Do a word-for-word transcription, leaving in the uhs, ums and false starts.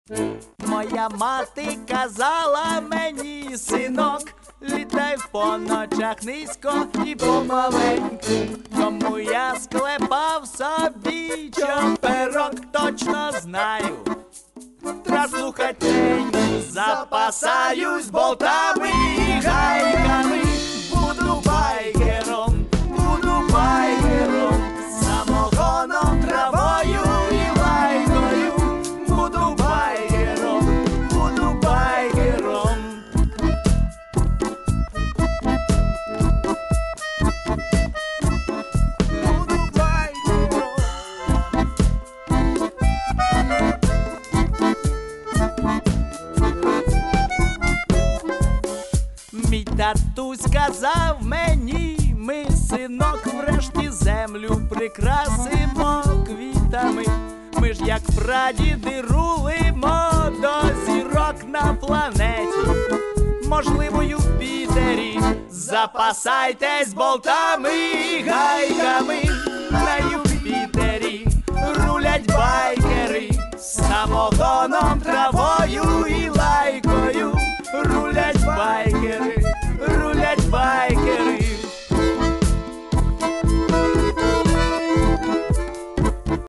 Моя мати казала мені, синок, літай по ночах низько і помаленьку. Тому я склепав собі чоперок, точно знаю. Треба слухатеньку, запасаюсь болтами і гайками. Буду байкером, буду байкером, самогоном, травою і лайкою. Буду байкером, буду байкером. Буду байкером. Мій татусь сказав мені, ми, синок, врешті землю прикрасимо квітами. Ми ж як прадіди рулимо до зірок на планеті, можливо, Юпітері. Запасайтесь болтами і гайками, на Юпітері рулять байкери, самогоном,